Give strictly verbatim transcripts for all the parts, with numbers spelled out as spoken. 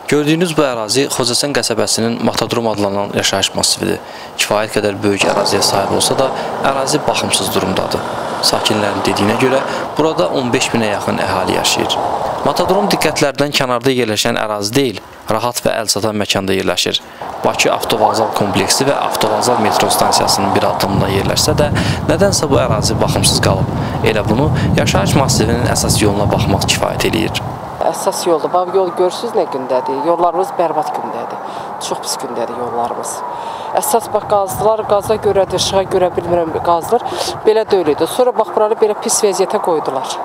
Gördüyünüz bu ərazi Xocasən qəsəbəsinin Matadrom adlanan yaşayış masifidir. Kifayət qədər böyük əraziyə sahib olsa da, ərazi baxımsız durumdadır. Sakinlərin dediyinə görə, burada on beş minə yaxın əhali yaşayır. Matadrom diqqətlərdən kənarda yerləşən ərazi deyil, rahat və əlçatan məkanda yerləşir. Bakı Avtovağzal kompleksi və Avtovağzal metro stansiyasının bir addımında yerləşsə də, nədənsə bu ərazi baxımsız qalıb. Elə bunu yaşayış masifinin əsas yoluna baxmaq kifayət eləyir. Əsas yoldur. Bax, yol görürsünüz nə gündədir? Yollarımız bərbad gündədir. Çox pis gündədir yollarımız. Əsas bax, qazdılar, qaza görədir, işığa görə bilmirəm, qazdır. Belə də öyleydi. Sonra bax, buranı belə pis vəziyyətə qoydular.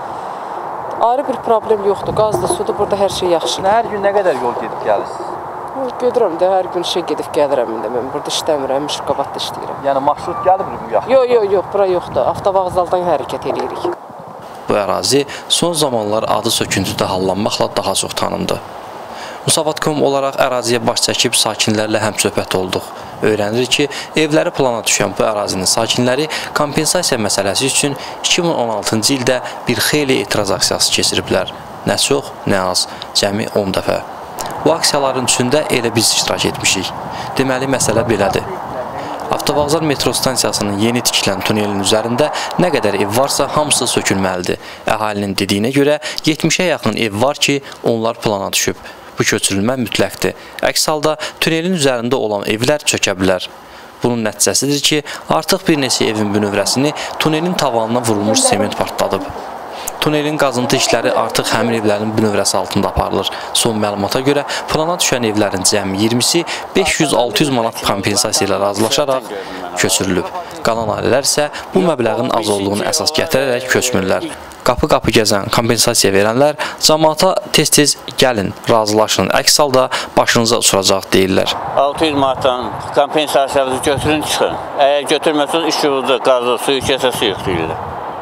Ayrı bir problem yoxdur. Qazdır, sudur, burada hər şey yaxşıdır. Hər gün nə qədər yol gedib gəlirsiniz? Gedirəm də, hər gün işə gedib gəlirəm. Mən burada işləmirəm, Müşqabatda işləyirəm. Yəni marşrut gəlmir bu yaxın? Yox, yox, yox, bura yoxdur. Avtovağzaldan hərəkət edirik. Bu ərazi son zamanlar adı söküntüdə hallanmaqla daha çox tanındı. Musavat nöqtə com olaraq əraziyə baş çəkib sakinlərlə həmsöhbət olduq. Öyrənirik ki, evləri plana düşən bu ərazinin sakinləri kompensasiya məsələsi üçün iki min on altıncı ildə bir xeyli etiraz aksiyası keçiriblər. Nə çox, nə az, cəmi on dəfə. Bu aksiyaların içində elə biz iştirak etmişik. Deməli, məsələ belədir. Avtovağzal metro stansiyasının yeni tikilən tunelin üzərində nə qədər ev varsa hamısı sökülməlidir. Əhalinin dediyinə görə yetmişə yaxın ev var ki, onlar plana düşüb. Bu köçürülmə mütləqdir. Əks halda tunelin üzərində olan evlər çökə bilər. Bunun nəticəsidir ki, artıq bir neçə evin bünövrəsini tunelin tavanına vurulmuş sement partladıb. Tunelin qazıntı işləri artıq həmin evlərin bünövrəsi altında aparılır. Son məlumata görə plana düşən evlərin cəmi iyirmisi beş yüz altı yüz manat kompensasiya ilə razılaşaraq köçürülüb. Qalan ailələr isə bu məbləğin az olduğunu əsas gətirərək köçmürlər. Qapı-qapı gəzən, kompensasiya verənlər cəmaata tez-tez gəlin, razılaşın, əks halda başınıza uçuracaq deyirlər. altı yüz manatdan kompensasiyanızı götürün, çıxın. Əgər götürməsiniz, işinizi, qazı, suyu kəsəsi yox deyirlər.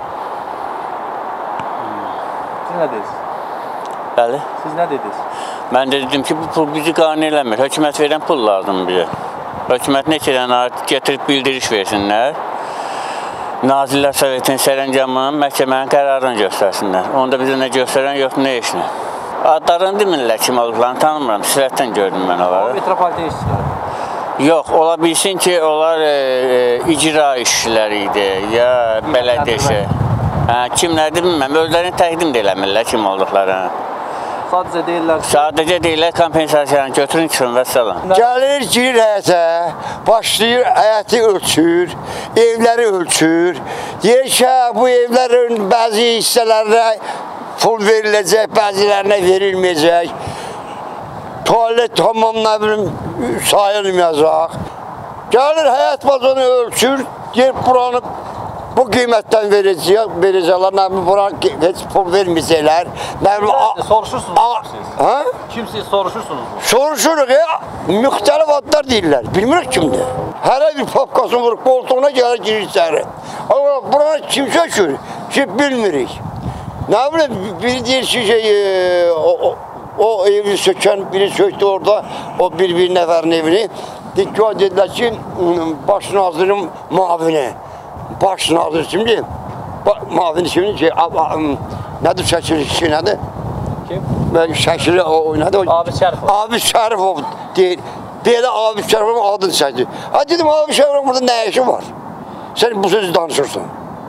Siz nə dediniz? Bəli. Siz nə dediniz? Mən də dedim ki, bu pul bizi qane eləmir. Hökumət verən pul lazım bizə. Hökumət neçə dənə gətirib bildiriş versinlər. Nazirlər Sovetinin sərəncamının məhkəmənin qərarını göstərsinlər. Onda bizə nə göstərən yoxdur, nə işini. Adlarını demirlər kim olduqlarını tanımıram. Sifətdən gördüm mən onları. Metropoliten işçiləri? Yox, ola bilsin ki, onlar e, e, icra işçiləri idi, ya bələdiyyə işi. Hə, kimlərdir bilməm, özlərini təqdim də eləmirlər kim olduqları. Sadəcə deyirlər ki... Sadəcə deyirlər kompensasiyanı götürün, çıxın və salam. Gəlir, girir həyətə, başlayır, həyəti ölçür, evləri ölçür. Deyir ki, bu evlərin bəzi hissələrinə pul veriləcək, bəzilərinə verilməyəcək. Tualet tamam, nə bilim, sayılmayacaq. Gəlir, həyət bazını ölçür, deyir, buranı bu qiymətdən verəcək, verəcəklər, nə bilim, buranı heç pul verməyəcəklər. Soruşursunuz mu siz? Hə? Kim siz soruşursunuz mu? Soruşuruq ya, müxtəlif adlar deyirlər, bilmirik kimdir. Hərə bir papkasını vurub, qoltuğuna gəlir, girir içəri. Buranı kim sökür ki, bilmirik. Nə bilim, biri deyir ki, şey, o, o, o evi sökən, biri söktü orada, o bir-bir nəfərin evini. Dedilər ki, baş nazirin mavini. Baş nazir kimdir? Mavini kimdir ki, nədir şəkili ki, nədir? Kim? Şəkili oynadı. Abi Şərifov. Abi Şərifov deyir. Belə Abi Şərifovun adını çəkdi. Ha dedim, Abi Şərifovun burada nə işi var? Sən bu sözü danışırsan.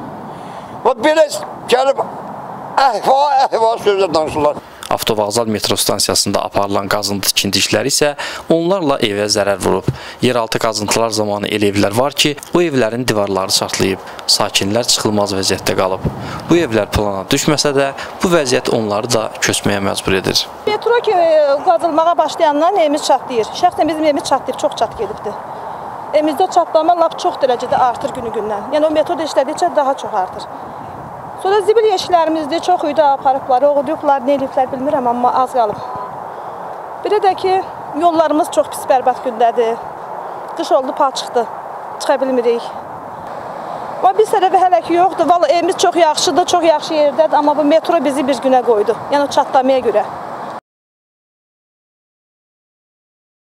Belə gəlib əhva-əhva sözlər danışırlar. Avtovağzal metro stansiyasında aparılan qazıntı tikinti işləri isə onlarla evə zərər vurub. Yeraltı qazıntılar zamanı elə evlər var ki, bu evlərin divarları çatlayıb, sakinlər çıxılmaz vəziyyətdə qalıb. Bu evlər plana düşməsə də, bu vəziyyət onları da köçməyə məcbur edir. Metro ki, qazılmağa başlayandan evimiz çatlayır. Şəxsən bizim evimiz çatlayıb, çox çat gedibdir. Evimizdə çatlama lap çox dərəcədə artır günü-gündən. Yəni o metro işlədikcə daha çox artır. Sonra zibil yeşiklərimizdir, çox uyda aparıblar, oğuduyuqlar, nə eləyiblər bilmirəm, amma az qalıb. Bir də ki, yollarımız çox pis bərbad gündədir. Qış oldu, palçıqdır, çıxa bilmirik. Amma bir tərəfi hələ ki yoxdur, valla evimiz çox yaxşıdır, çox yaxşı yerdədir, amma bu metro bizi bir günə qoydu, yəni çatlamaya görə.